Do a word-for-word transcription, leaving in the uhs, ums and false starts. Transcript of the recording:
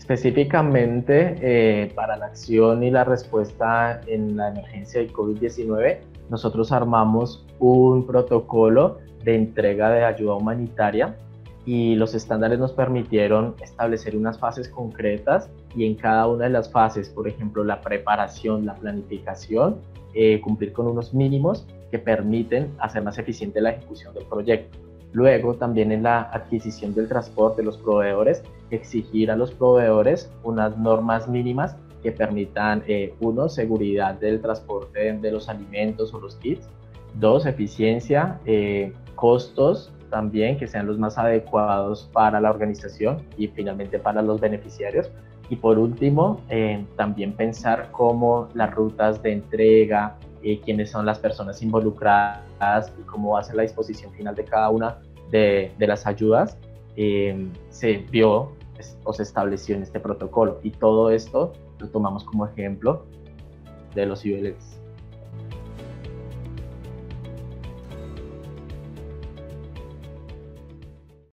Específicamente eh, para la acción y la respuesta en la emergencia del COVID diecinueve, nosotros armamos un protocolo de entrega de ayuda humanitaria y los estándares nos permitieron establecer unas fases concretas y en cada una de las fases, por ejemplo, la preparación, la planificación, eh, cumplir con unos mínimos que permiten hacer más eficiente la ejecución del proyecto. Luego, también en la adquisición del transporte, los proveedores, exigir a los proveedores unas normas mínimas que permitan, eh, uno, seguridad del transporte de los alimentos o los kits, dos, eficiencia, eh, costos también que sean los más adecuados para la organización y finalmente para los beneficiarios. Y por último, eh, también pensar cómo las rutas de entrega, eh, quiénes son las personas involucradas y cómo va a ser la disposición final de cada una de, de las ayudas, eh, se vio o se estableció en este protocolo. Y todo esto lo tomamos como ejemplo de los I B L S.